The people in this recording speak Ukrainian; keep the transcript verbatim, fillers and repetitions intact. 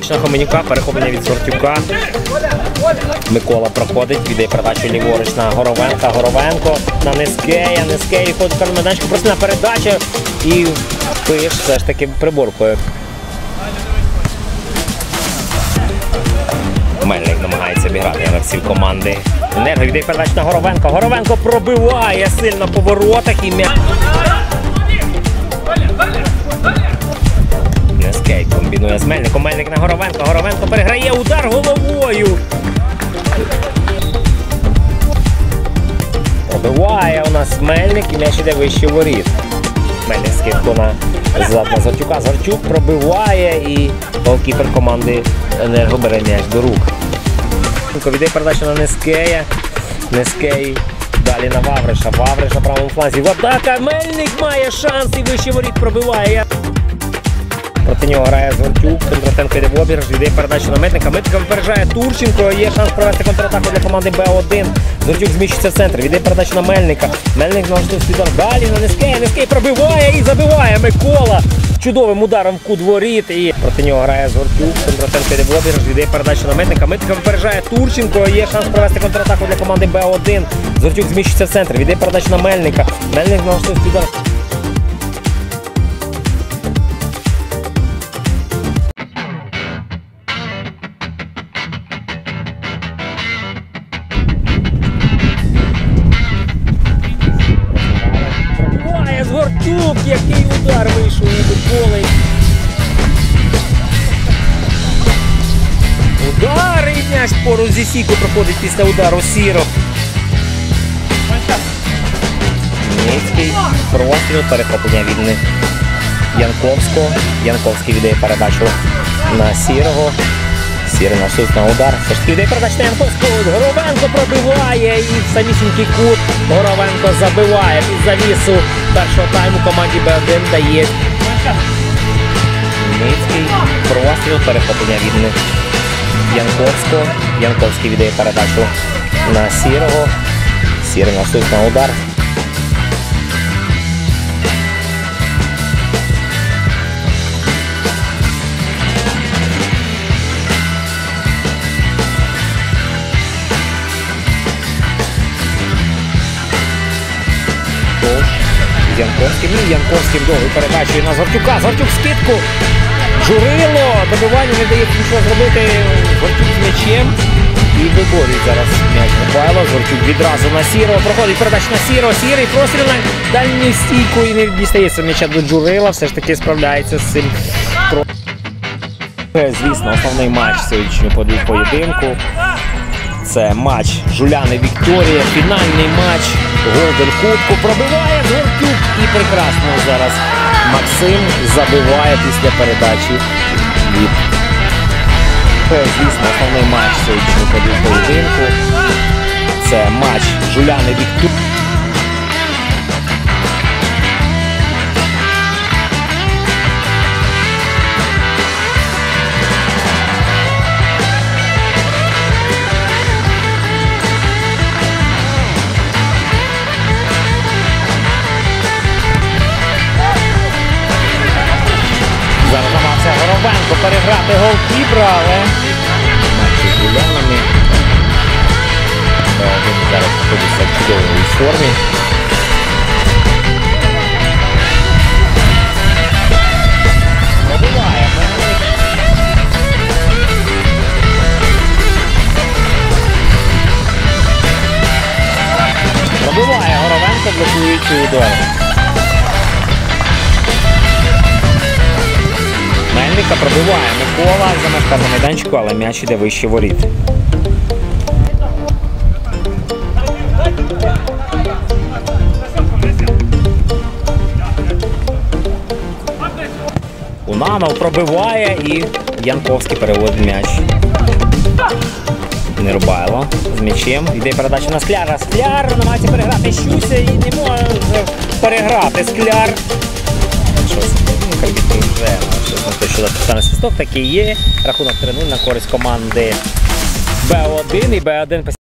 На Хоменюка, перехоплення від Згортюка. Микола проходить, віддає передачу ліворуч на Горовенка. Горовенко на Нескея. Нескей ходить на майданчику, просина передача. І Пиш все ж таки приборкою. Мельник намагається обіграти гравців команди Енерго. Віддає передачу на Горовенко. Горовенко пробиває сильно по воротах і м'яч. Нескей комбінує з Мельником. Мельник на Горовенко. Горовенко переграє, удар головою. Пробиває у нас Мельник і м'яч іде вище воріт. Мельник скидку на Згортюка. Згортюк пробиває і голкіпер команди Енерго бере м'яч до рук. Віддає передачу на Нескея. Нескей далі на Вавриша. Вавриш на правому фланзі. В атака. Мельник має шанс і вище воріт пробиває. Проти нього грає Згортюк. Кондратенко йде в обіграш. Віддає передачу на Мельника. Мельника випереджає Турченко. Є шанс провести контратаку для команди Б один. Згортюк зміщується в центр. Віддає передачу на Мельника. Мельник налаштує удар. Далі на Нескея. Нескей пробиває і забиває Микола. Чудовим ударом в кут воріт. І проти нього грає Згортюк. Кондратенко йде в обіграш. Віддає передачу на Мельника. Мельника випереджає Турченко. Є шанс провести контратаку для команди Б один. Згортюк зміщується в центр. Віддає передачу на Мельника. Мельник налаштує удар. Згортюк, який удар вийшов у поле. Удар і м'яч поруч зі сіткою проходить після удару Сіро. Ніцький простріл, перехоплення від Янковського. Янковський віддає передачу на Сірого. Сірий носить на удар. Все ж таки віддає передачу на Янковського. Горовенко пробиває і в самісінький кут Горовенко забиває під завісу першого тайму команді Б один дає. Ніцький простріл, перехоплення від Янковського. Янковський віддає передачу на Сірого. Сірий носить на удар. Янковський, і Янковський вдовгою передачею на Згортюка. Згортюк скидку. Журило. Добивання не дається нічого зробити. Згортюк з м'ячем. І виборює зараз м'яч Михайло. Згортюк відразу на Сірого. Проходить передача на Сірого. Сірий простріл на дальню стійку і не дістається м'яча до Джурила. Все ж таки справляється з цим. Звісно, основний матч сьогоднішнього поєдинку. Це матч Жуляни Вікторія, фінальний матч Голден Кубку. Пробиває Згортюк і прекрасно зараз Максим забиває після передачі від. Звісно, основний матч сьогоднішнього поєдинку. Це матч Жуляни Вікторія. Зараз намагався Горовенко переграти голкіпера, але матчі з Жулянами. Він зараз знаходиться в чудовій формі. Пробиває Мельник. Пробиває Горовенко, блокуючи удар. Мельника пробиває Микола за меж на майданчику, але м'яч іде вище воріт. Унанов пробиває і Янковський переводить м'яч. Нерубайло з м'ячем. Йде передача на Скляра. Скляр намагається переграти Щуся і не може переграти Скляр. Щось, ну, вже щось на те, що запитаний свисток, так і є. Рахунок три нуль на користь команди Б один і Б один